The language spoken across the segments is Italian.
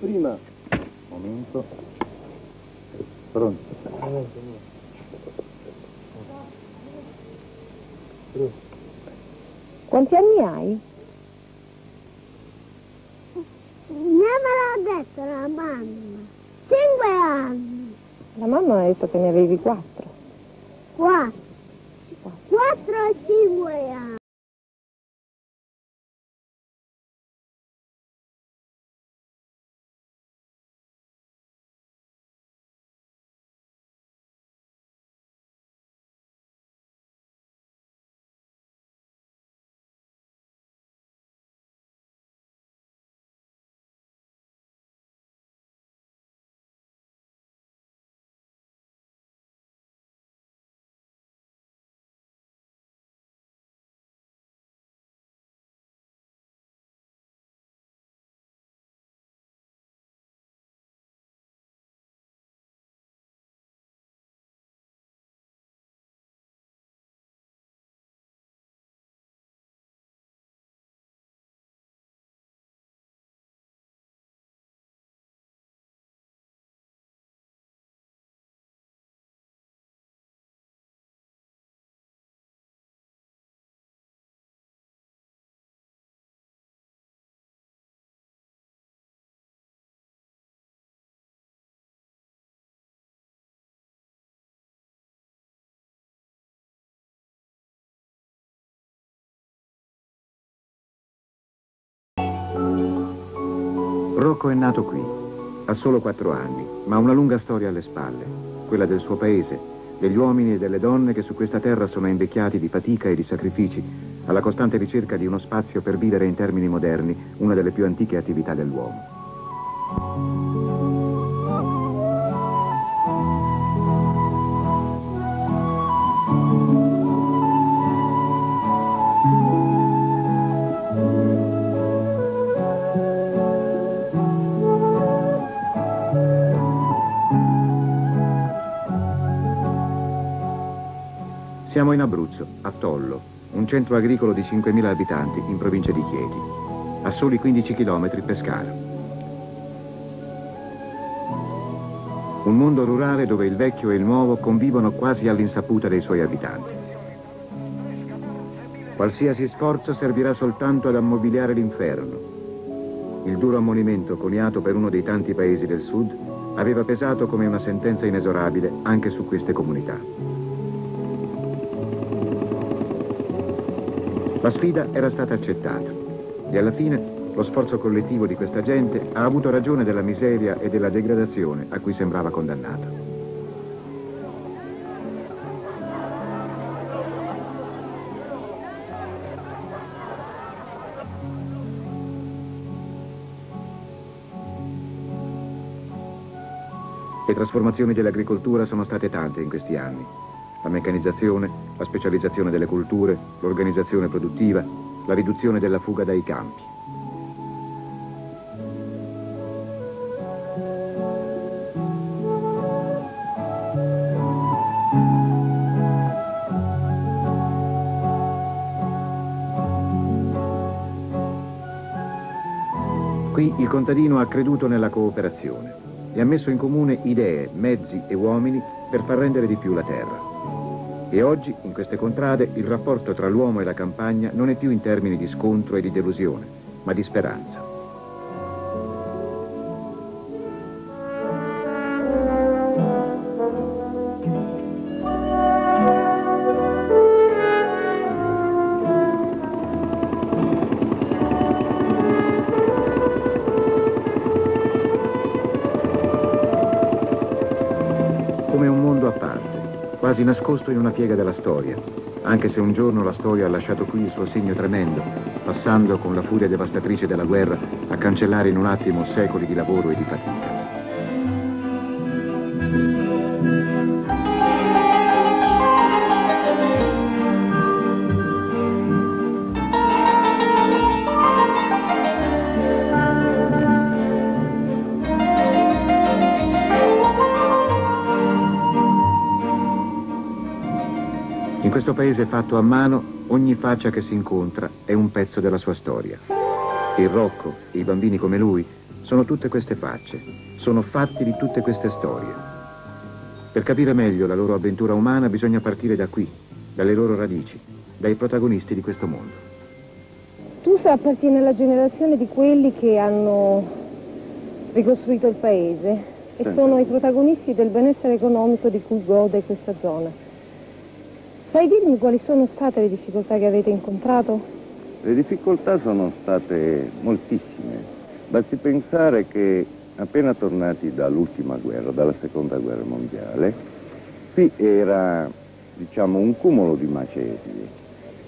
prima. Momento. Pronto. Quanti anni hai? Me l'ha detto la mamma. 5 anni. La mamma ha detto che ne avevi 4. 4 e 5 anni. Rocco è nato qui, ha solo 4 anni, ma ha una lunga storia alle spalle, quella del suo paese, degli uomini e delle donne che su questa terra sono invecchiati di fatica e di sacrifici, alla costante ricerca di uno spazio per vivere in termini moderni una delle più antiche attività dell'uomo. Siamo in Abruzzo, a Tollo, un centro agricolo di 5.000 abitanti in provincia di Chieti, a soli 15 km Pescara. Un mondo rurale dove il vecchio e il nuovo convivono quasi all'insaputa dei suoi abitanti. Qualsiasi sforzo servirà soltanto ad ammobiliare l'inferno. Il duro ammonimento coniato per uno dei tanti paesi del sud aveva pesato come una sentenza inesorabile anche su queste comunità. La sfida era stata accettata e alla fine lo sforzo collettivo di questa gente ha avuto ragione della miseria e della degradazione a cui sembrava condannata. Le trasformazioni dell'agricoltura sono state tante in questi anni. La meccanizzazione, la specializzazione delle culture, l'organizzazione produttiva, la riduzione della fuga dai campi. Qui il contadino ha creduto nella cooperazione e ha messo in comune idee, mezzi e uomini per far rendere di più la terra. E oggi, in queste contrade, il rapporto tra l'uomo e la campagna non è più in termini di scontro e di delusione, ma di speranza. Come un mondo a parte, quasi nascosto in una piega della storia, anche se un giorno la storia ha lasciato qui il suo segno tremendo, passando con la furia devastatrice della guerra a cancellare in un attimo secoli di lavoro e di fatica. In questo paese fatto a mano, ogni faccia che si incontra è un pezzo della sua storia. E il Rocco e i bambini come lui sono tutte queste facce, sono fatti di tutte queste storie. Per capire meglio la loro avventura umana bisogna partire da qui, dalle loro radici, dai protagonisti di questo mondo. Tu appartieni alla generazione di quelli che hanno ricostruito il paese e sono i protagonisti del benessere economico di cui gode questa zona. Sai dirmi quali sono state le difficoltà che avete incontrato? Le difficoltà sono state moltissime. Basti pensare che appena tornati dall'ultima guerra, dalla seconda guerra mondiale, qui era, diciamo, un cumulo di macerie.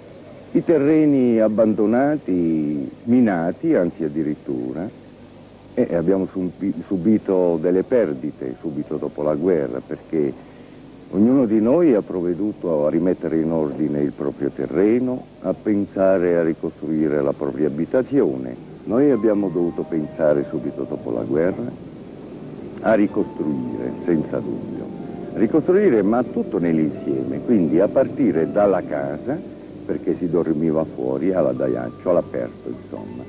I terreni abbandonati, minati, anzi addirittura, e abbiamo subito delle perdite subito dopo la guerra, perché ognuno di noi ha provveduto a rimettere in ordine il proprio terreno, a pensare a ricostruire la propria abitazione. Noi abbiamo dovuto pensare subito dopo la guerra a ricostruire, senza dubbio. Ricostruire, ma tutto nell'insieme, quindi a partire dalla casa, perché si dormiva fuori, all'adaiaccio, all'aperto, insomma.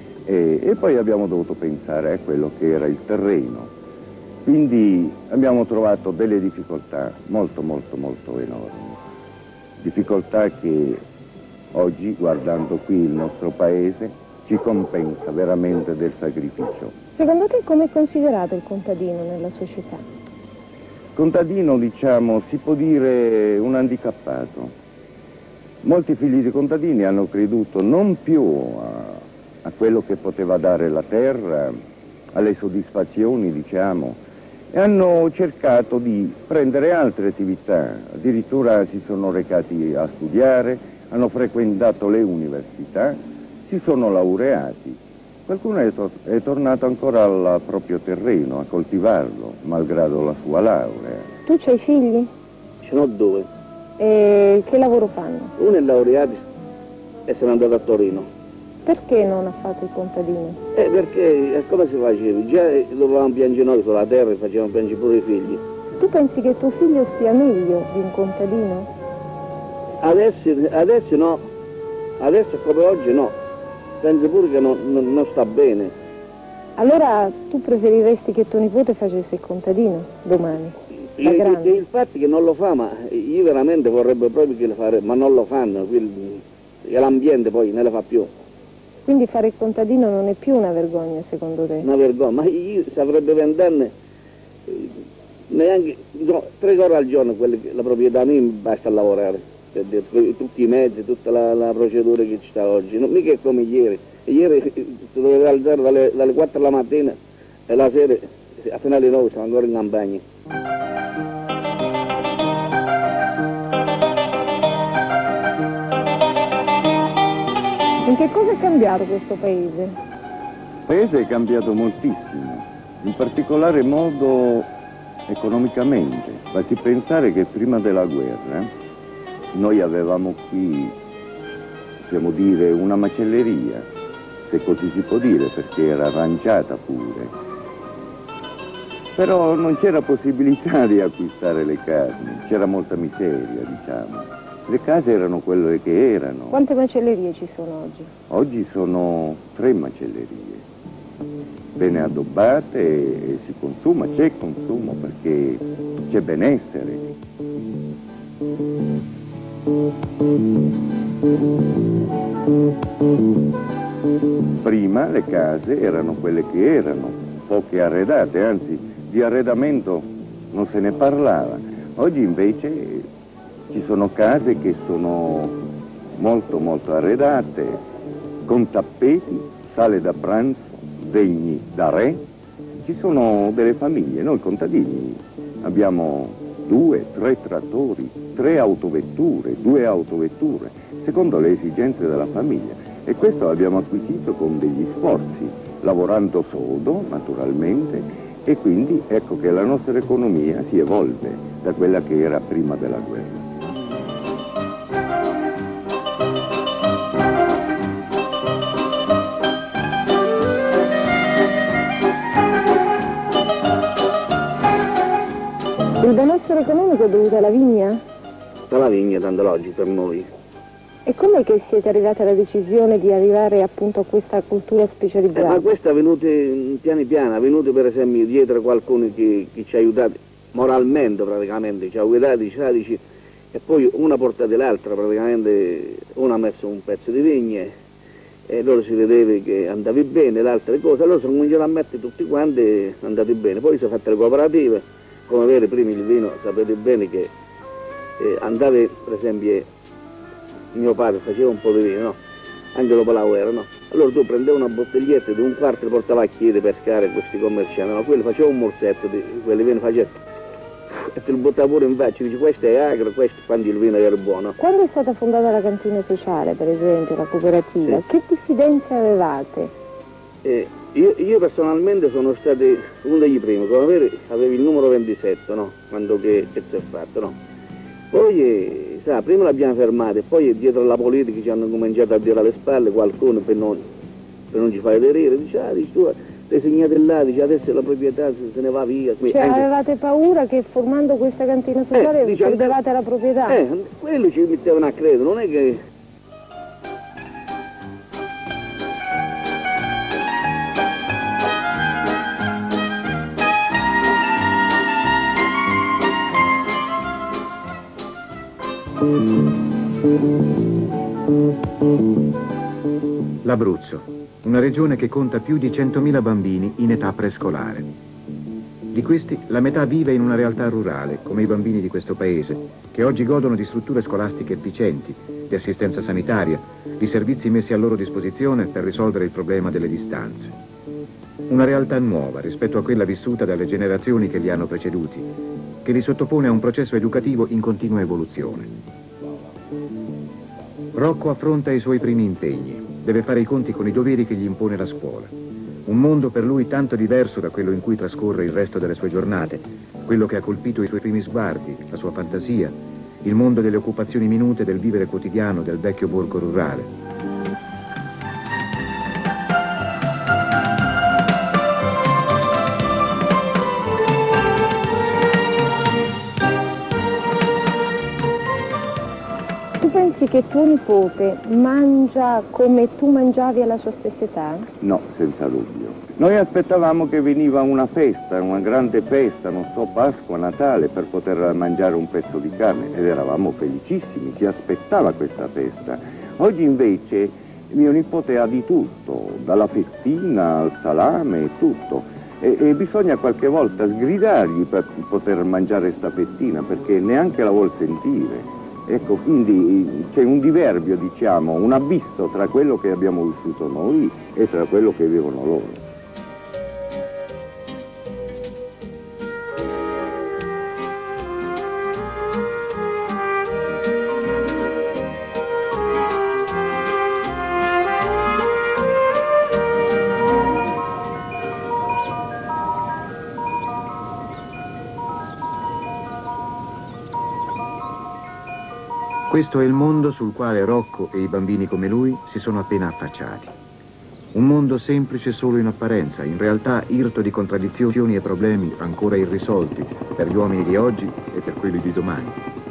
E poi abbiamo dovuto pensare a quello che era il terreno. Quindi abbiamo trovato delle difficoltà molto, molto, molto enormi. Difficoltà che oggi, guardando qui il nostro paese, ci compensa veramente del sacrificio. Secondo te come è considerato il contadino nella società? Contadino, diciamo, si può dire un handicappato. Molti figli di contadini hanno creduto non più a quello che poteva dare la terra, alle soddisfazioni, diciamo, e hanno cercato di prendere altre attività. Addirittura si sono recati a studiare, hanno frequentato le università, si sono laureati. Qualcuno è tornato ancora al proprio terreno, a coltivarlo, malgrado la sua laurea. Tu c'hai figli? Ce n'ho due. E che lavoro fanno? Uno è laureato e se n'è andato a Torino. Perché non ha fatto il contadino? Perché come si faceva? Già dovevamo piangere noi sulla terra e facevamo piangere pure i figli. Tu pensi che tuo figlio stia meglio di un contadino? Adesso no, adesso come oggi no. Penso pure che non sta bene. Allora tu preferiresti che tuo nipote facesse il contadino domani? Da grande? Il fatto che non lo fa, ma io veramente vorrebbe proprio che lo fare, ma non lo fanno, e l'ambiente poi ne lo fa più. Quindi fare il contadino non è più una vergogna secondo te? Una vergogna, ma io se avrebbe 20 anni, neanche, no, 3 ore al giorno la proprietà mia mi basta lavorare, per tutti i mezzi, tutta la procedura che ci sta oggi, non mica è come ieri. Ieri si doveva alzare dalle 4 della mattina e la sera a fino alle 9 siamo ancora in campagna. In che cosa è cambiato questo paese? Il paese è cambiato moltissimo, in particolare modo economicamente. Basti pensare che prima della guerra noi avevamo qui, possiamo dire, una macelleria, se così si può dire, perché era arrangiata pure. Però non c'era possibilità di acquistare le carni, c'era molta miseria, diciamo. Le case erano quelle che erano. Quante macellerie ci sono oggi? Oggi sono 3 macellerie, bene addobbate e si consuma, c'è consumo perché c'è benessere. Prima le case erano quelle che erano, poche arredate, anzi di arredamento non se ne parlava. Oggi invece ci sono case che sono molto molto arredate, con tappeti, sale da pranzo, degni da re. Ci sono delle famiglie, noi contadini abbiamo 2, 3 trattori, 3 autovetture, 2 autovetture, secondo le esigenze della famiglia. E questo l'abbiamo acquisito con degli sforzi, lavorando sodo, naturalmente, e quindi ecco che la nostra economia si evolve da quella che era prima della guerra. Il benessere economico è dovuto alla vigna? La vigna, tanto oggi per noi. E come che siete arrivati alla decisione di arrivare appunto a questa cultura specializzata? Ma questa è venuta piano piano, è venuto per esempio dietro qualcuno che ci ha aiutato moralmente praticamente, ci ha guidati, e poi una portata l'altra praticamente, uno ha messo un pezzo di vigne e loro si vedeva che andavi bene, le altre cose, allora sono cominciati a mettere tutti quanti e andati bene, poi si sono fatte le cooperative, come avere prima il vino, sapete bene che andava per esempio, mio padre faceva un po' di vino, no? Anche dopo la guerra, no? Allora tu prendevi una bottiglietta di un quarto e portava a chiedere per pescare questi commercianti, no? Quelli faceva un morsetto di quelli vino faceva e te lo buttava pure in faccia, dice questo è agro, questo quando il vino era buono. Quando è stata fondata la cantina sociale, per esempio, la cooperativa, che diffidenze avevate? Io personalmente sono stato uno degli primi, come avevi il numero 27, no? Quando che si è fatto, no? Poi, sa, prima l'abbiamo fermato e poi dietro alla politica ci hanno cominciato a dire alle spalle qualcuno per non ci fare aderire, dice tu sei segnato là, dice adesso la proprietà se ne va via. Cioè avevate paura che formando questa cantina sociale perdevate la proprietà? Quello ci mettevano a credere, non è che... L'Abruzzo, una regione che conta più di 100.000 bambini in età prescolare. Di questi, la metà vive in una realtà rurale, come i bambini di questo paese, che oggi godono di strutture scolastiche efficienti, di assistenza sanitaria, di servizi messi a loro disposizione per risolvere il problema delle distanze. Una realtà nuova rispetto a quella vissuta dalle generazioni che li hanno preceduti, che li sottopone a un processo educativo in continua evoluzione. Rocco affronta i suoi primi impegni, deve fare i conti con i doveri che gli impone la scuola. Un mondo per lui tanto diverso da quello in cui trascorre il resto delle sue giornate, quello che ha colpito i suoi primi sguardi, la sua fantasia, il mondo delle occupazioni minute del vivere quotidiano del vecchio borgo rurale. Pensi che tuo nipote mangia come tu mangiavi alla sua stessa età? No, senza dubbio. Noi aspettavamo che veniva una festa, una grande festa, non so, Pasqua, Natale, per poter mangiare un pezzo di carne ed eravamo felicissimi, si aspettava questa festa. Oggi invece mio nipote ha di tutto, dalla fettina al salame e tutto. E bisogna qualche volta sgridargli per poter mangiare sta fettina perché neanche la vuol sentire. Ecco, quindi c'è un diverbio, diciamo, un abisso tra quello che abbiamo vissuto noi e tra quello che vivono loro. Questo è il mondo sul quale Rocco e i bambini come lui si sono appena affacciati. Un mondo semplice solo in apparenza, in realtà irto di contraddizioni e problemi ancora irrisolti per gli uomini di oggi e per quelli di domani.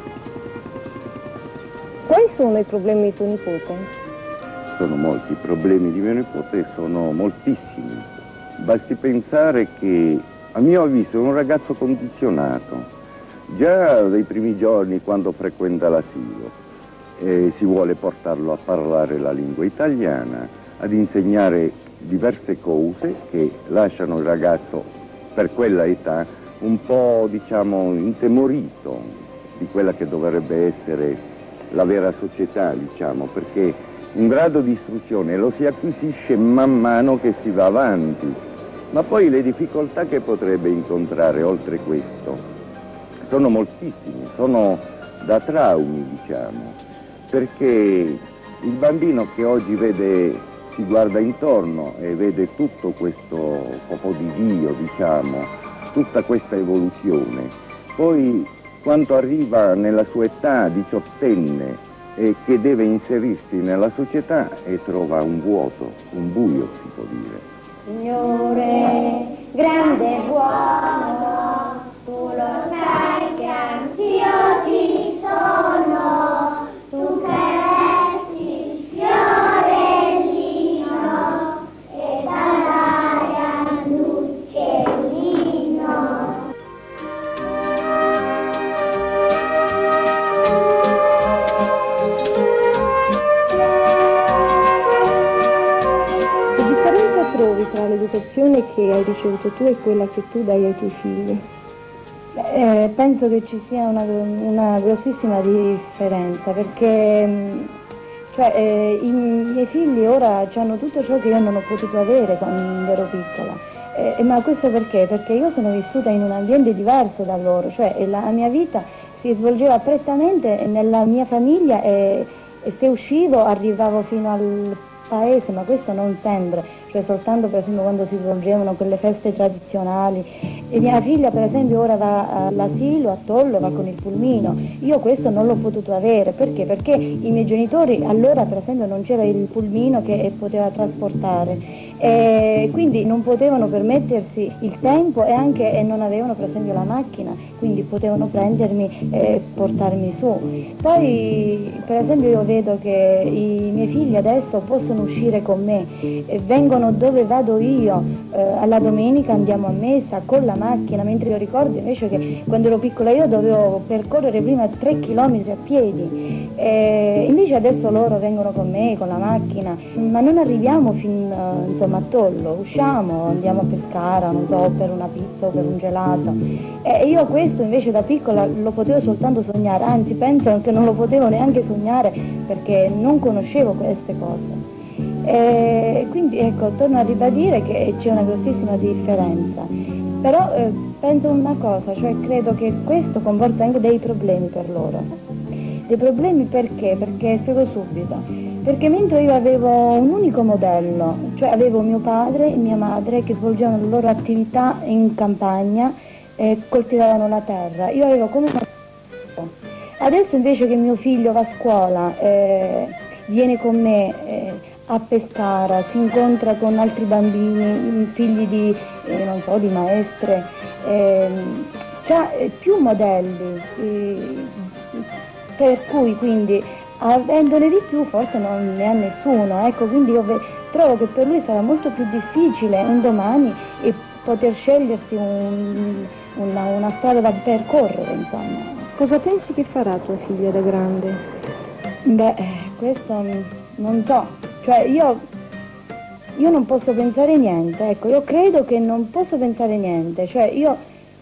Quali sono i problemi di tuo nipote? Sono molti, i problemi di mio nipote sono moltissimi. Basti pensare che, a mio avviso, è un ragazzo condizionato. Già dai primi giorni, quando frequenta l'asilo, si vuole portarlo a parlare la lingua italiana, ad insegnare diverse cose che lasciano il ragazzo, per quella età, un po', diciamo, intemorito di quella che dovrebbe essere la vera società, diciamo, perché un grado di istruzione lo si acquisisce man mano che si va avanti, ma poi le difficoltà che potrebbe incontrare oltre questo sono moltissimi, sono da traumi, diciamo, perché il bambino che oggi si guarda intorno e vede tutto questo popò di Dio, diciamo, tutta questa evoluzione, poi quando arriva nella sua età diciottenne e che deve inserirsi nella società e trova un vuoto, un buio, si può dire. Signore, grande e buono, tu lo sai che anch'io ci sono, tu che l'educazione che hai ricevuto tu e quella che tu dai ai tuoi figli? Penso che ci sia una grossissima differenza, perché i miei figli ora hanno tutto ciò che io non ho potuto avere quando ero piccola. Ma questo perché? Perché io sono vissuta in un ambiente diverso da loro, cioè la mia vita si svolgeva prettamente nella mia famiglia e se uscivo arrivavo fino al paese, ma questo non sempre, cioè soltanto per esempio quando si svolgevano quelle feste tradizionali. E mia figlia per esempio ora va all'asilo a Tollo, va con il pulmino. Io questo non l'ho potuto avere, perché? Perché i miei genitori allora per esempio non c'era il pulmino che poteva trasportare. E quindi non potevano permettersi il tempo e non avevano per esempio la macchina, quindi potevano prendermi e portarmi su. Poi per esempio io vedo che i miei figli adesso possono uscire con me, vengono dove vado io, alla domenica andiamo a messa con la macchina, mentre io ricordo invece che quando ero piccola io dovevo percorrere prima 3 chilometri a piedi, invece adesso loro vengono con me con la macchina, ma non arriviamo fino a Tollo, usciamo, andiamo a Pescara, non so, per una pizza o per un gelato. E io questo invece da piccola lo potevo soltanto sognare, anzi penso che non lo potevo neanche sognare perché non conoscevo queste cose. Quindi ecco, torno a ribadire che c'è una grossissima differenza. Però penso una cosa, cioè credo che questo comporta anche dei problemi per loro. Dei problemi perché? Perché spiego subito. Perché mentre io avevo un unico modello, cioè avevo mio padre e mia madre che svolgevano le loro attività in campagna, coltivavano la terra, io avevo come una... Adesso invece che mio figlio va a scuola, viene con me a Pescara, si incontra con altri bambini, figli di, non so, di maestre, c'ha più modelli, per cui quindi avendone di più forse non ne ha nessuno, ecco, quindi io trovo che per lui sarà molto più difficile un domani poter scegliersi una strada da percorrere, insomma. Cosa pensi che farà tua figlia da grande? Beh, questo non so, cioè io non posso pensare niente, ecco, io credo che non posso pensare niente, cioè io...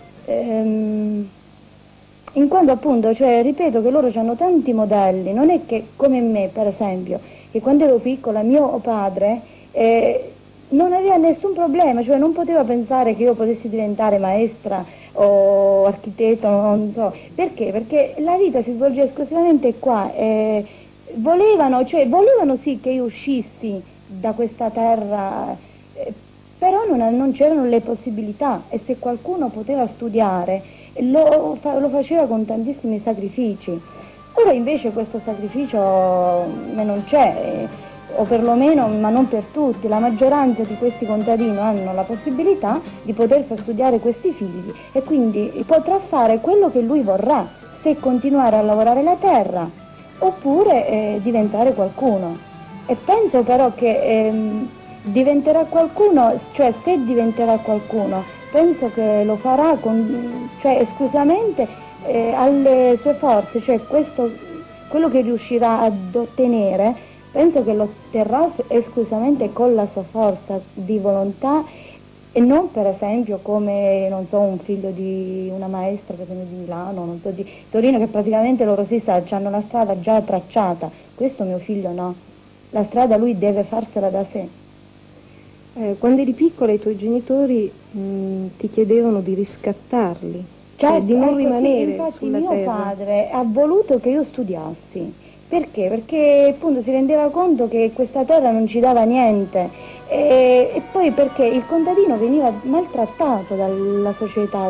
in quanto appunto, cioè, ripeto che loro hanno tanti modelli, non è che come me per esempio, che quando ero piccola mio padre non aveva nessun problema, cioè non poteva pensare che io potessi diventare maestra o architetto, non so, perché? Perché la vita si svolge esclusivamente qua, volevano sì che io uscissi da questa terra, però non c'erano le possibilità e se qualcuno poteva studiare lo faceva con tantissimi sacrifici. Ora invece questo sacrificio non c'è, o perlomeno, ma non per tutti, la maggioranza di questi contadini hanno la possibilità di poter far studiare questi figli e quindi potrà fare quello che lui vorrà, se continuare a lavorare la terra oppure diventare qualcuno. E penso però che diventerà qualcuno, cioè se diventerà qualcuno, penso che lo farà esclusivamente alle sue forze, cioè quello che riuscirà ad ottenere, penso che lo otterrà esclusivamente con la sua forza di volontà e non per esempio come, non so, un figlio di una maestra, per esempio di Milano, non so, di Torino, che praticamente loro si sa, hanno la strada già tracciata. Questo mio figlio no, la strada lui deve farsela da sé. Quando eri piccola i tuoi genitori ti chiedevano di riscattarli, cioè di non rimanere sulla terra. Infatti mio padre ha voluto che io studiassi, perché? Perché appunto si rendeva conto che questa terra non ci dava niente e poi perché il contadino veniva maltrattato dalla società,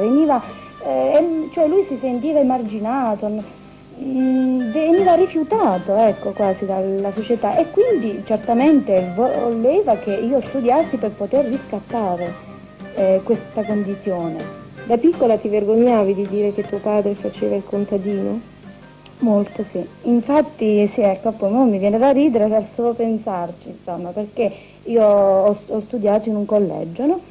cioè lui si sentiva emarginato, veniva rifiutato, ecco, quasi dalla società e quindi certamente voleva che io studiassi per poter riscattare questa condizione. Da piccola ti vergognavi di dire che tuo padre faceva il contadino? Molto sì, infatti sì, ecco, poi mi viene da ridere per solo pensarci, insomma, perché io ho studiato in un collegio, no?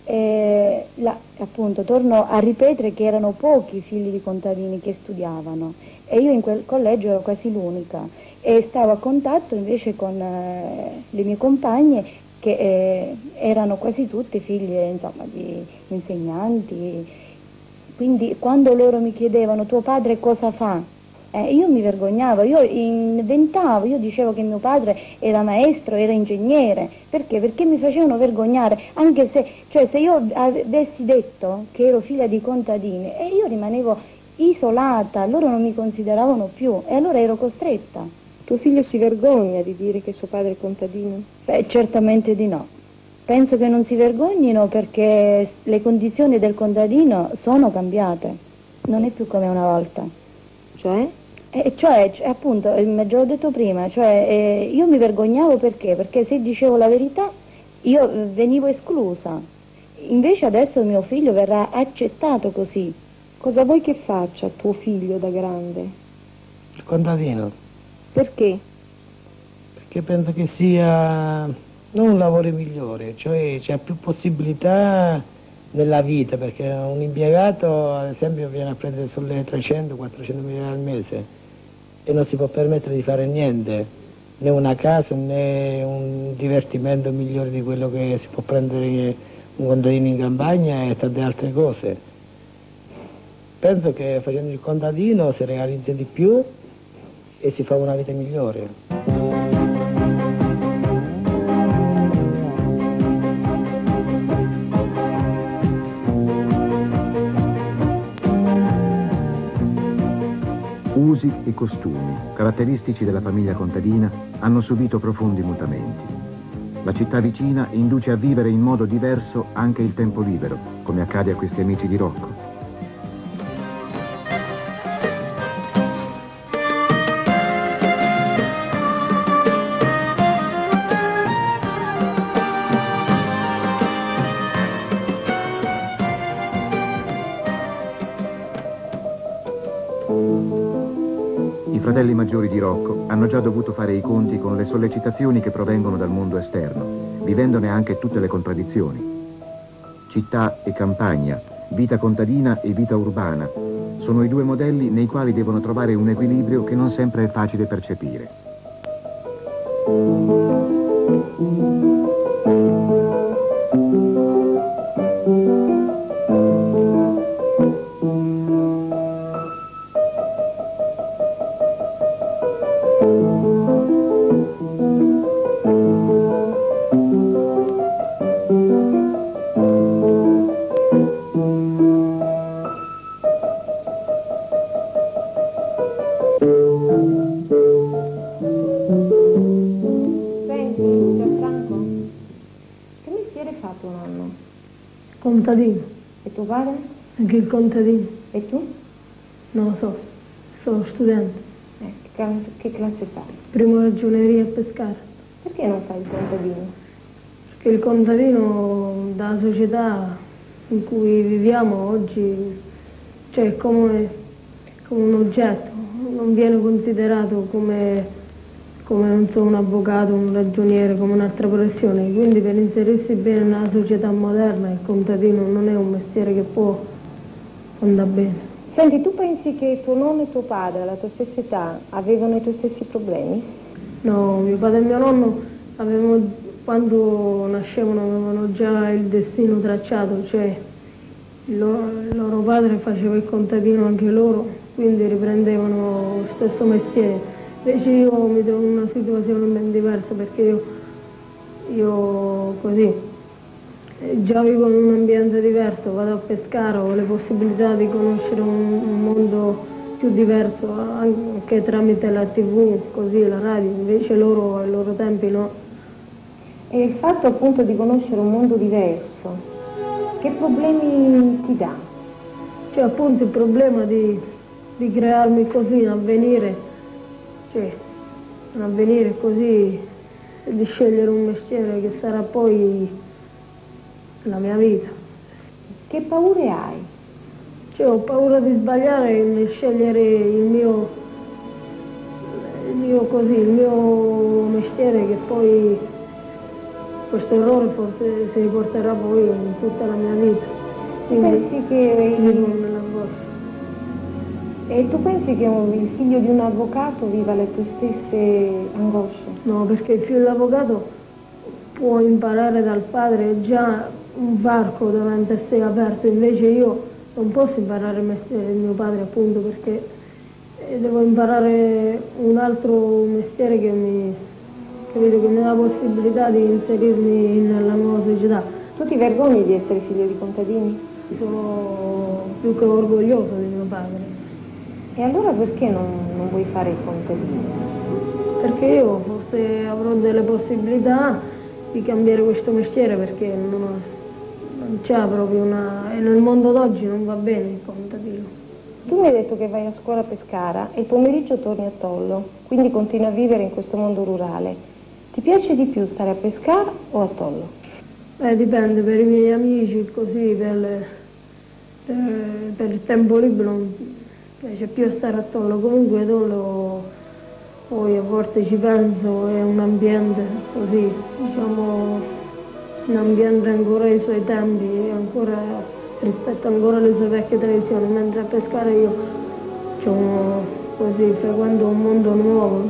Appunto torno a ripetere che erano pochi figli di contadini che studiavano e io in quel collegio ero quasi l'unica e stavo a contatto invece con le mie compagne che erano quasi tutti figli, insomma, di insegnanti. Quindi quando loro mi chiedevano tuo padre cosa fa, io mi vergognavo, io inventavo, io dicevo che mio padre era maestro, era ingegnere. Perché? Perché mi facevano vergognare, anche se, cioè, se io avessi detto che ero figlia di contadini, io rimanevo isolata, loro non mi consideravano più e allora ero costretta. Tuo figlio si vergogna di dire che suo padre è contadino? Beh, certamente di no. Penso che non si vergognino perché le condizioni del contadino sono cambiate, non è più come una volta. Cioè? Cioè, appunto, già l'ho detto prima, cioè, io mi vergognavo perché? Perché se dicevo la verità io venivo esclusa. Invece adesso mio figlio verrà accettato così. Cosa vuoi che faccia tuo figlio da grande? Il contadino, Perché? perché penso che sia non un lavoro migliore, cioè c'è più possibilità nella vita, perché un impiegato ad esempio viene a prendere sulle 300-400 mila al mese e non si può permettere di fare niente, né una casa né un divertimento migliore di quello che si può prendere un contadino in campagna e tante altre cose. Penso che facendo il contadino si realizza di più e si fa una vita migliore. Usi e costumi, caratteristici della famiglia contadina, hanno subito profondi mutamenti. La città vicina induce a vivere in modo diverso anche il tempo libero, come accade a questi amici di Rocco. I fratelli maggiori di Rocco hanno già dovuto fare i conti con le sollecitazioni che provengono dal mondo esterno, vivendone anche tutte le contraddizioni. Città e campagna, vita contadina e vita urbana, sono i due modelli nei quali devono trovare un equilibrio che non sempre è facile percepire. Contadino. E tuo padre? Anche il contadino. E tu? Non lo so, sono studente. Che classe fai? Primo ragioneria e pescare. Perché non fai il contadino? Perché il contadino dalla società in cui viviamo oggi, cioè è come un oggetto, non viene considerato come non so, un avvocato, un ragioniere, come un'altra professione. Quindi per inserirsi bene nella società moderna il contadino non è un mestiere che può andare bene. Senti, tu pensi che tuo nonno e tuo padre, alla tua stessa età, avevano i tuoi stessi problemi? No, mio padre e mio nonno quando nascevano avevano già il destino tracciato, cioè il loro padre faceva il contadino anche loro, quindi riprendevano lo stesso mestiere. Invece io mi trovo in una situazione ben diversa perché io così già vivo in un ambiente diverso, vado a pescare, ho le possibilità di conoscere un mondo più diverso anche tramite la TV, così la radio, invece loro ai loro tempi no. E il fatto appunto di conoscere un mondo diverso, che problemi ti dà? Cioè appunto il problema di crearmi così un avvenire, cioè un avvenire così, e di scegliere un mestiere che sarà poi la mia vita. Che paure hai? Cioè ho paura di sbagliare nel scegliere il mio mestiere, che poi questo errore forse si riporterà poi in tutta la mia vita. Quindi Pensi che vivo nell'angoscia. E tu pensi che il figlio di un avvocato viva le tue stesse angosce? No, perché il figlio dell'avvocato può imparare dal padre è già un varco davanti a sé aperto, invece io non posso imparare il mestiere di mio padre, appunto, perché devo imparare un altro mestiere che mi dà la possibilità di inserirmi nella nuova società. Tu ti vergogni di essere figlio di contadini? Sono più che orgoglioso di mio padre. E allora perché non vuoi fare il contadino? Perché io forse avrò delle possibilità di cambiare questo mestiere, perché non c'è proprio una... e nel mondo d'oggi non va bene il contadino. Tu mi hai detto che vai a scuola a Pescara e il pomeriggio torni a Tollo, quindi continui a vivere in questo mondo rurale. Ti piace di più stare a Pescara o a Tollo? Dipende, per i miei amici, così, per il tempo libero mi piace più stare a Tollo. Comunque Tollo, poi a volte ci penso, è un ambiente così, diciamo, un ambiente ancora ai suoi tempi, rispetto ancora alle sue vecchie tradizioni, mentre a Pescara io così frequento un mondo nuovo.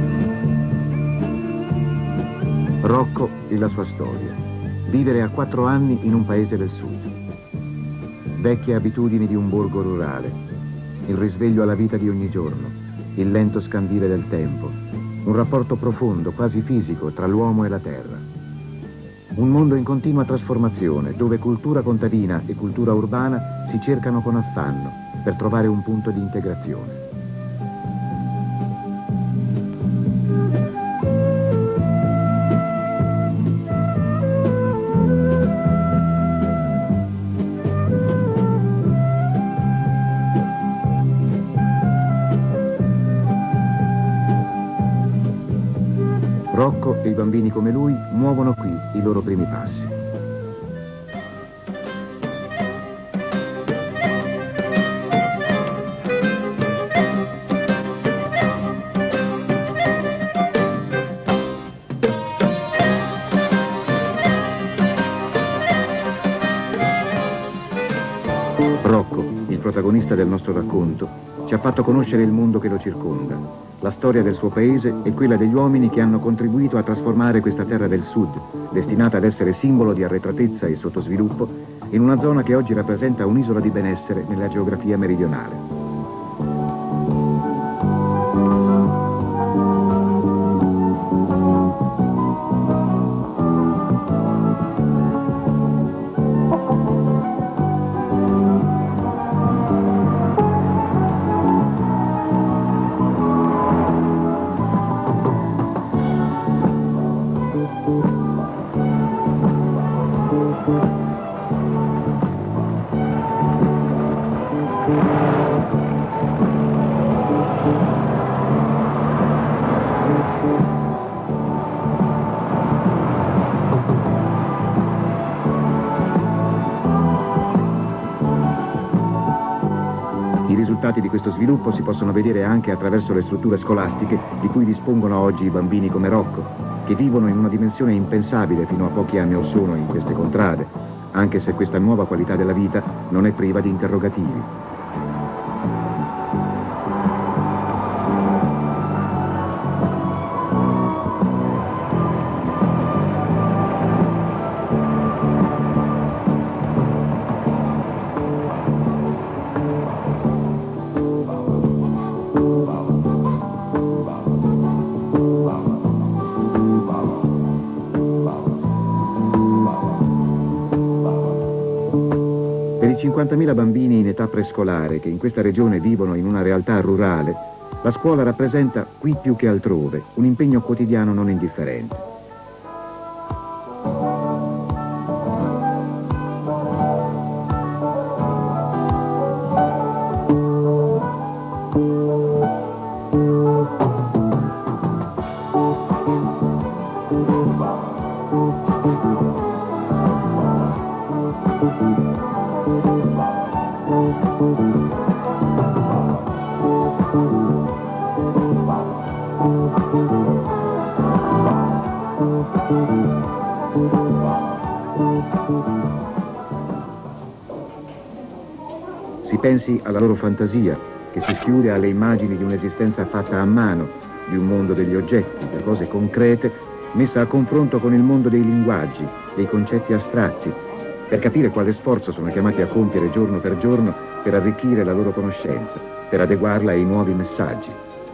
Rocco e la sua storia. Vivere a 4 anni in un paese del sud. Vecchie abitudini di un borgo rurale. Il risveglio alla vita di ogni giorno. Il lento scandire del tempo. Un rapporto profondo, quasi fisico, tra l'uomo e la terra. Un mondo in continua trasformazione, dove cultura contadina e cultura urbana si cercano con affanno per trovare un punto di integrazione. Rocco e i bambini come lui muovono qui i loro primi passi. Rocco, il protagonista del nostro racconto, ci ha fatto conoscere il mondo che lo circonda, la storia del suo paese e quella degli uomini che hanno contribuito a trasformare questa terra del sud, destinata ad essere simbolo di arretratezza e sottosviluppo, in una zona che oggi rappresenta un'isola di benessere nella geografia meridionale. I risultati di questo sviluppo si possono vedere anche attraverso le strutture scolastiche di cui dispongono oggi i bambini come Rocco, che vivono in una dimensione impensabile fino a pochi anni or sono in queste contrade, anche se questa nuova qualità della vita non è priva di interrogativi. Per i 50.000 bambini in età prescolare che in questa regione vivono in una realtà rurale, la scuola rappresenta, qui più che altrove, un impegno quotidiano non indifferente. Si pensi alla loro fantasia, che si schiude alle immagini di un'esistenza fatta a mano, di un mondo degli oggetti, di cose concrete, messa a confronto con il mondo dei linguaggi, dei concetti astratti, per capire quale sforzo sono chiamati a compiere giorno per giorno per arricchire la loro conoscenza, per adeguarla ai nuovi messaggi.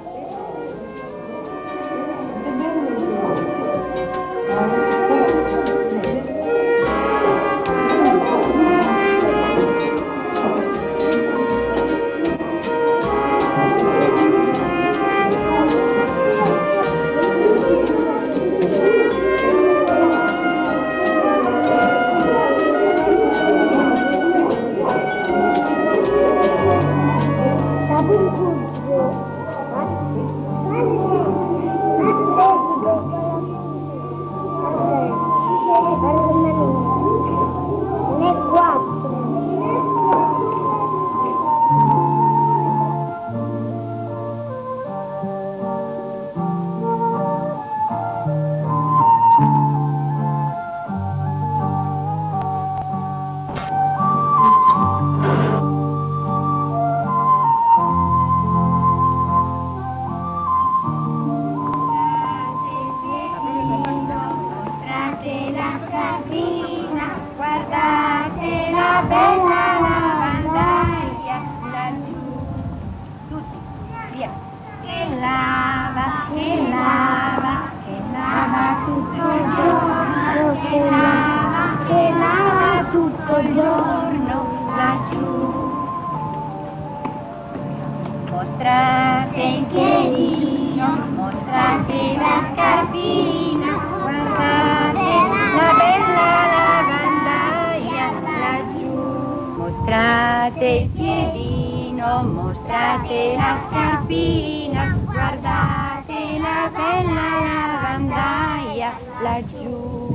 Mostrate il piedino, mostrate la scarpina, guardate la bella lavandaia laggiù. Mostrate il piedino, mostrate la scarpina, guardate la bella lavandaia laggiù.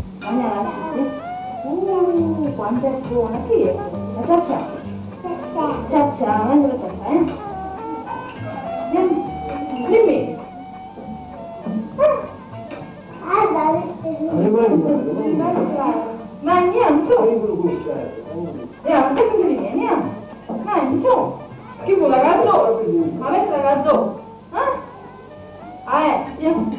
Quanto è buona, chi è? La ciaccia? Ciaccia, mangia la ciaccia, eh? Dimmi. Ma andiamo su. Andiamo, andiamo. Andiamo su. Chi vuole ragazzo? Ma metti ragazzo. Andiamo.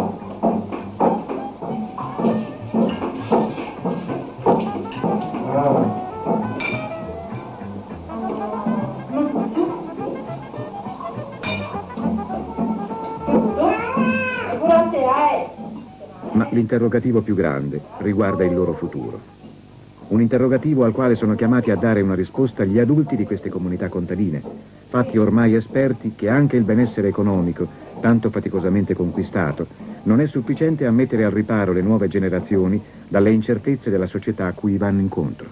Ma l'interrogativo più grande riguarda il loro futuro. Un interrogativo al quale sono chiamati a dare una risposta gli adulti di queste comunità contadine, fatti ormai esperti che anche il benessere economico, tanto faticosamente conquistato, non è sufficiente a mettere al riparo le nuove generazioni dalle incertezze della società a cui vanno incontro.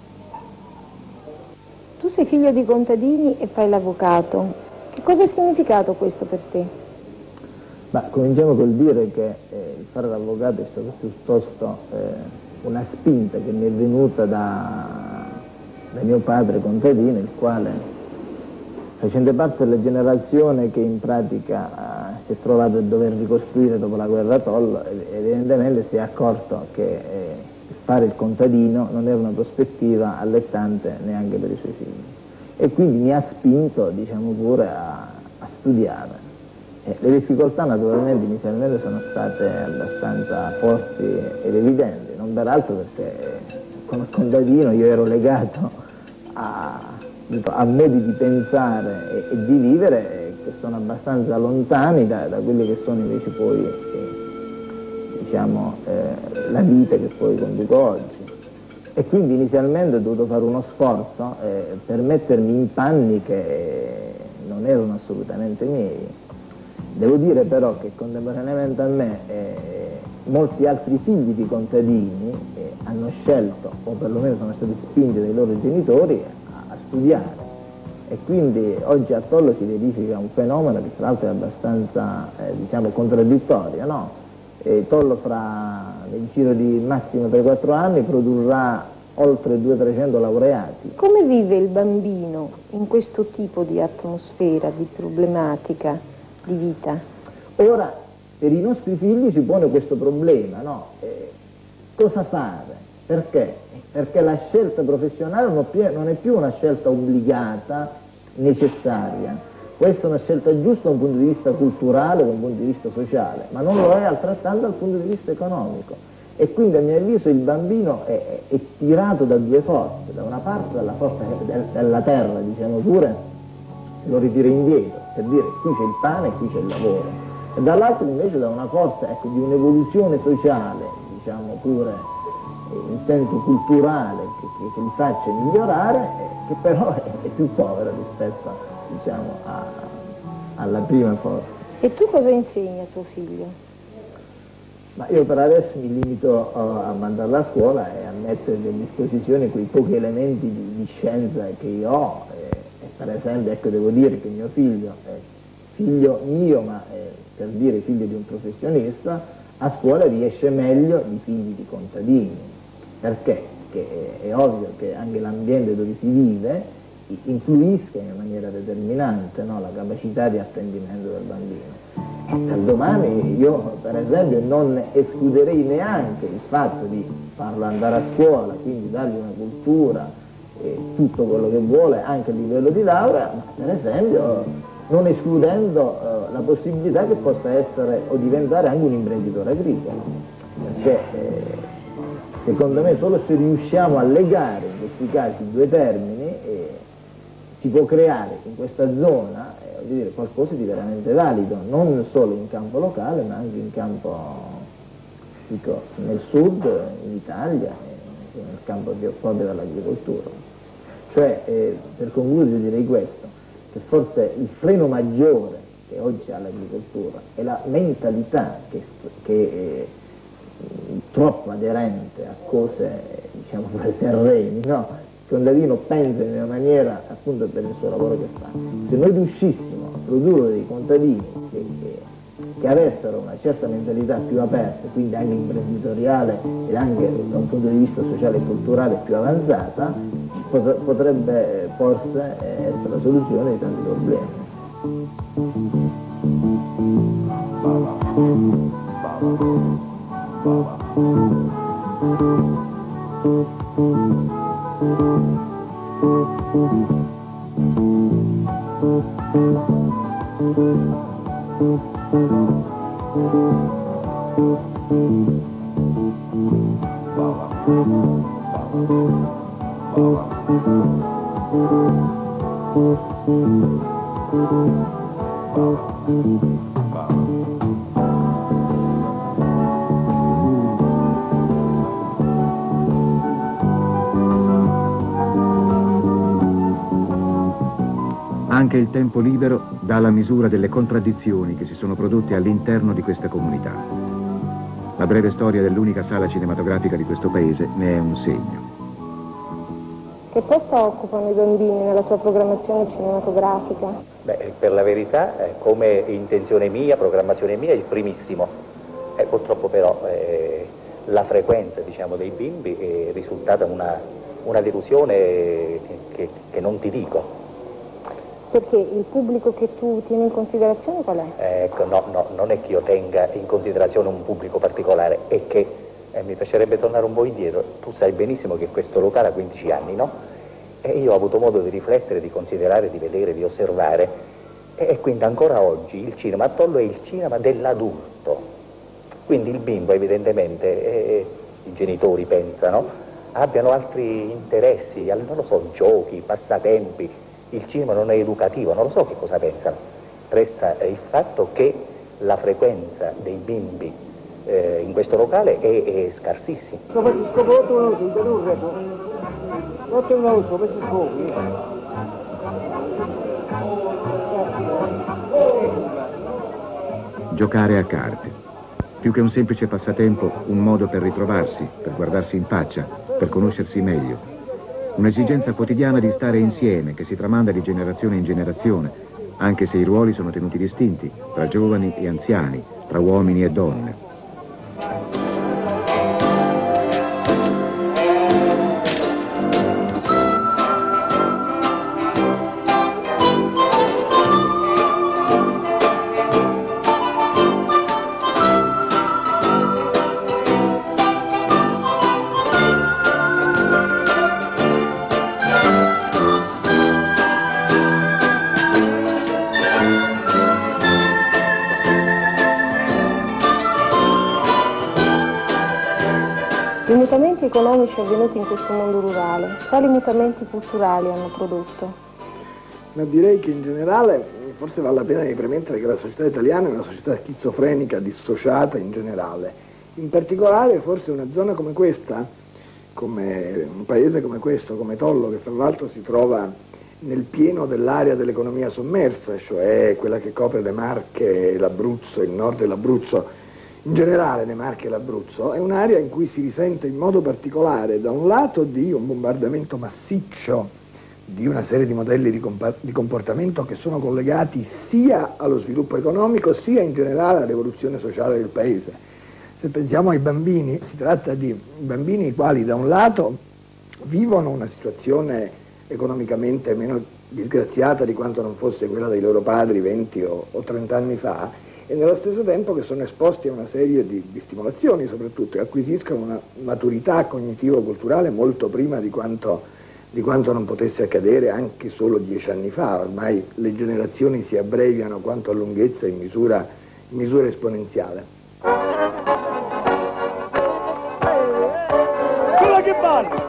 Tu sei figlio di contadini e fai l'avvocato. Che cosa ha significato questo per te? Ma cominciamo col dire che fare l'avvocato è stato piuttosto una spinta che mi è venuta da mio padre contadino, il quale, facendo parte della generazione che in pratica si è trovato a dover ricostruire dopo la guerra Tollo, evidentemente si è accorto che fare il contadino non era una prospettiva allettante neanche per i suoi figli. E quindi mi ha spinto, diciamo pure, a studiare. Le difficoltà naturalmente inizialmente sono state abbastanza forti ed evidenti, non peraltro perché come contadino io ero legato a modi di pensare e di vivere che sono abbastanza lontani da quelli che sono invece poi diciamo, la vita che poi conduco oggi. E quindi inizialmente ho dovuto fare uno sforzo per mettermi in panni che non erano assolutamente miei. Devo dire però che contemporaneamente a me molti altri figli di contadini hanno scelto, o perlomeno sono stati spinti dai loro genitori, a studiare. E quindi oggi a Tollo si verifica un fenomeno che tra l'altro è abbastanza diciamo, contraddittorio, no? Tollo nel giro di massimo 3-4 anni produrrà oltre 200-300 laureati. Come vive il bambino in questo tipo di atmosfera, di problematica? Di vita. Ora, per i nostri figli si pone questo problema, no? Cosa fare? Perché? Perché la scelta professionale non è più una scelta obbligata, necessaria, può essere una scelta giusta da un punto di vista culturale, da un punto di vista sociale, ma non lo è altrettanto dal punto di vista economico. E quindi a mio avviso il bambino è tirato da due forze, da una parte dalla forza della terra, diciamo pure, lo ritira indietro, per dire qui c'è il pane e qui c'è il lavoro, e dall'altro invece da una forza, ecco, di un'evoluzione sociale, diciamo pure in senso culturale, che li faccia migliorare, che però è più povera rispetto, diciamo, alla prima forza. E tu cosa insegni a tuo figlio? Ma io per adesso mi limito a mandarlo a scuola e a mettere a disposizione quei pochi elementi di scienza che io ho. Per esempio, ecco, devo dire che mio figlio è figlio mio, ma per dire figlio di un professionista, a scuola riesce meglio di figli di contadini. Perché? Perché è ovvio che anche l'ambiente dove si vive influisca in maniera determinante, no, la capacità di apprendimento del bambino. Per domani io per esempio non escluderei neanche il fatto di farlo andare a scuola, quindi dargli una cultura e tutto quello che vuole anche a livello di laurea, ma per esempio non escludendo la possibilità che possa essere o diventare anche un imprenditore agricolo, perché secondo me solo se riusciamo a legare in questi casi due termini si può creare in questa zona dire, qualcosa di veramente valido, non solo in campo locale ma anche in campo, dico, nel sud, in Italia, nel campo proprio dell'agricoltura. Cioè, per concludere direi questo, che forse il freno maggiore che oggi ha l'agricoltura è la mentalità che è troppo aderente a cose, diciamo, per terreni, no? Il contadino pensa in una maniera appunto per il suo lavoro che fa. Se noi riuscissimo a produrre dei contadini che avessero una certa mentalità più aperta, quindi anche imprenditoriale e anche da un punto di vista sociale e culturale più avanzata, potrebbe forse essere la soluzione di tanti problemi. Anche il tempo libero dà la misura delle contraddizioni che si sono prodotte all'interno di questa comunità. La breve storia dell'unica sala cinematografica di questo paese ne è un segno. Che posto occupano i bambini nella tua programmazione cinematografica? Beh, per la verità, come intenzione mia, programmazione mia, il primissimo. Purtroppo però la frequenza, diciamo, dei bimbi è risultata una delusione che non ti dico. Perché il pubblico che tu tieni in considerazione qual è? Ecco, no, non è che io tenga in considerazione un pubblico particolare, è che mi piacerebbe tornare un po' indietro. Tu sai benissimo che questo locale ha 15 anni, no? E io ho avuto modo di riflettere, di considerare, di vedere, di osservare. E quindi ancora oggi il cinema a Tollo è il cinema dell'adulto. Quindi il bimbo evidentemente, i genitori pensano, abbiano altri interessi, non lo so, giochi, passatempi. Il cinema non è educativo, non lo so che cosa pensano. Resta il fatto che la frequenza dei bimbi in questo locale è scarsissima. Giocare a carte. Più che un semplice passatempo, un modo per ritrovarsi, per guardarsi in faccia, per conoscersi meglio. Un'esigenza quotidiana di stare insieme che si tramanda di generazione in generazione, anche se i ruoli sono tenuti distinti, tra giovani e anziani, tra uomini e donne. I mutamenti economici avvenuti in questo mondo rurale, quali mutamenti culturali hanno prodotto? Ma direi che in generale forse vale la pena di premettere che la società italiana è una società schizofrenica, dissociata in generale. In particolare forse una zona come questa, come un paese come questo, come Tollo, che fra l'altro si trova nel pieno dell'area dell'economia sommersa, cioè quella che copre le Marche e l'Abruzzo, il nord dell'Abruzzo, in generale le Marche e l'Abruzzo, è un'area in cui si risente in modo particolare da un lato di un bombardamento massiccio di una serie di modelli di comportamento che sono collegati sia allo sviluppo economico sia in generale all'evoluzione sociale del paese. Se pensiamo ai bambini, si tratta di bambini i quali da un lato vivono una situazione economicamente meno disgraziata di quanto non fosse quella dei loro padri 20 o 30 anni fa, e nello stesso tempo che sono esposti a una serie di stimolazioni soprattutto, e acquisiscono una maturità cognitivo-culturale molto prima di quanto non potesse accadere anche solo 10 anni fa. Ormai le generazioni si abbreviano quanto a lunghezza in misura esponenziale. Quella che parla!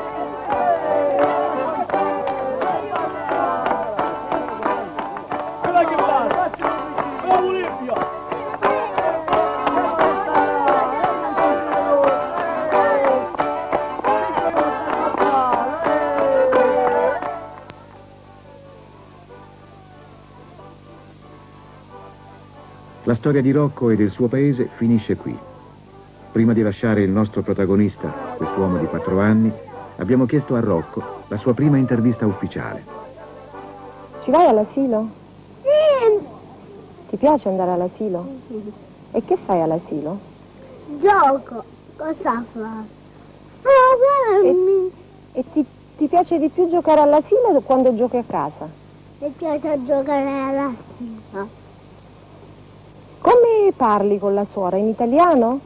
La storia di Rocco e del suo paese finisce qui. Prima di lasciare il nostro protagonista, quest'uomo di 4 anni, abbiamo chiesto a Rocco la sua prima intervista ufficiale. Ci vai all'asilo? Sì. Ti piace andare all'asilo? E che fai all'asilo? Gioco. Cosa fa? E ti piace di più giocare all'asilo o quando giochi a casa? Mi piace giocare all'asilo. Come parli con la suora? In italiano?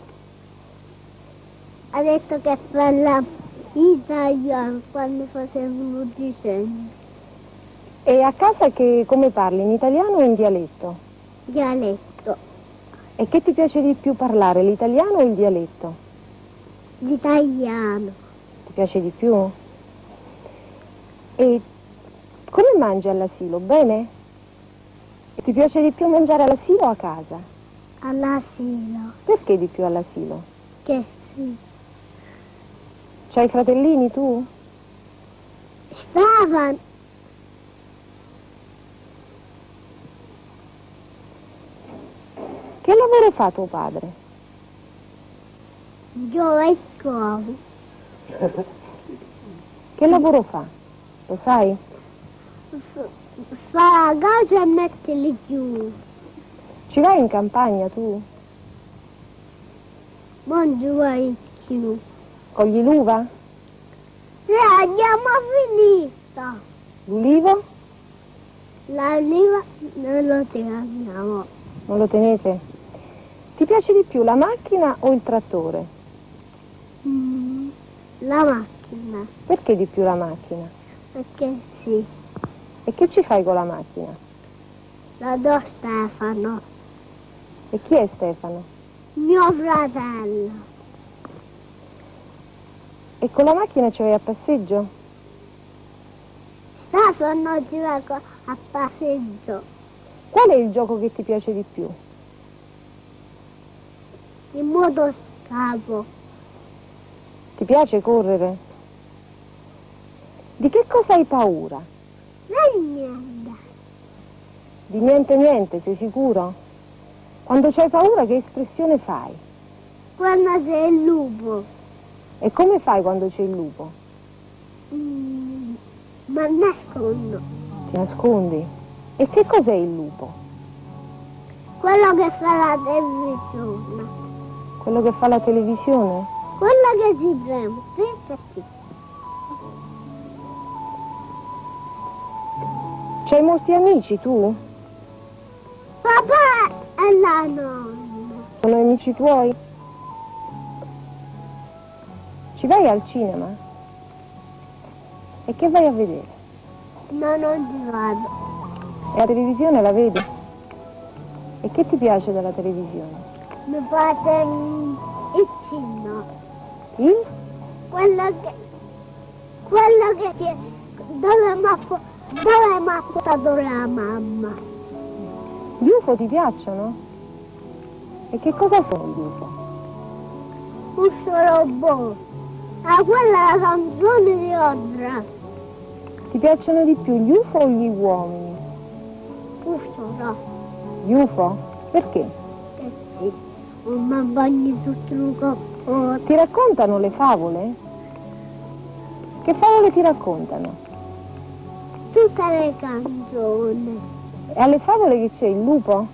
Ha detto che parla italiano quando facevano i disegni. E a casa come parli? In italiano o in dialetto? Dialetto. E che ti piace di più parlare, l'italiano o il dialetto? L'italiano. Ti piace di più? E come mangi all'asilo? Bene? E ti piace di più mangiare all'asilo o a casa? All'asilo. Perché di più all'asilo? Che sì. C'hai fratellini tu? Stavano. Che lavoro fa tuo padre? Giovedì. Che lavoro fa? Lo sai? Fa la casa e mettili giù. Ci vai in campagna tu? Non ci vai più. Cogli l'uva? Sì, abbiamo finito. L'ulivo? L'oliva non lo teniamo. Non lo tenete? Ti piace di più la macchina o il trattore? La macchina. Perché di più la macchina? Perché sì. E che ci fai con la macchina? La do a Stefano. E chi è Stefano? Mio fratello. E con la macchina ci vai a passeggio? Stefano ci va a passeggio. Qual è il gioco che ti piace di più? Il motoscafo. Ti piace correre? Di che cosa hai paura? Niente. Di niente, sei sicuro? Quando c'hai paura che espressione fai? Quando c'è il lupo. E come fai quando c'è il lupo? Ma nascondo. Ti nascondi? E che cos'è il lupo? Quello che fa la televisione. Quello che fa la televisione? Quello che ci preme. Sì. C'hai molti amici tu? Papà e la nonna. Sono amici tuoi? Ci vai al cinema? E che vai a vedere? No, non ci vado. E la televisione la vedi? E che ti piace della televisione? Mi fate il cinema. Il? dove mi ha portato la mamma. Gli UFO ti piacciono? E che cosa sono gli UFO? Questo robot. Ah, quella è la canzone di Odra. Ti piacciono di più gli UFO o gli uomini? Questo no. Gli UFO? Perché? Sì, un bagno tutto il corpo. Ti raccontano le favole? Che favole ti raccontano? Tutte le canzoni. E alle favole che c'è? Il lupo?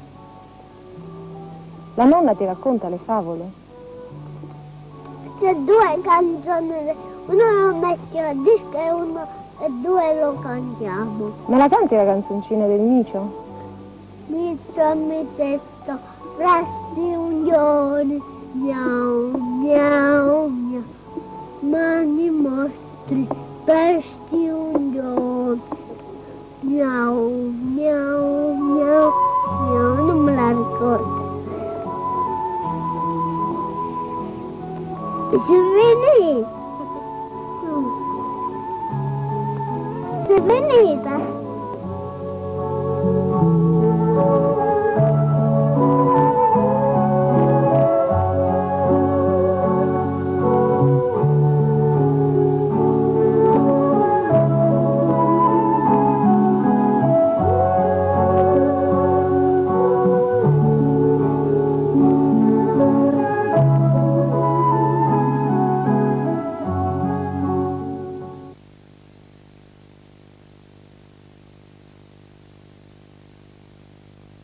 La nonna ti racconta le favole? C'è due canzoni, uno lo metti a disco e due lo cantiamo. Me la canti la canzoncina del micio? Micio a micetto, presti unghioни, miau, miau, miau. Mani mostri, presti unghioni, miau, miau, miau, miau, non me la ricordo. Sei finita? Sei finita?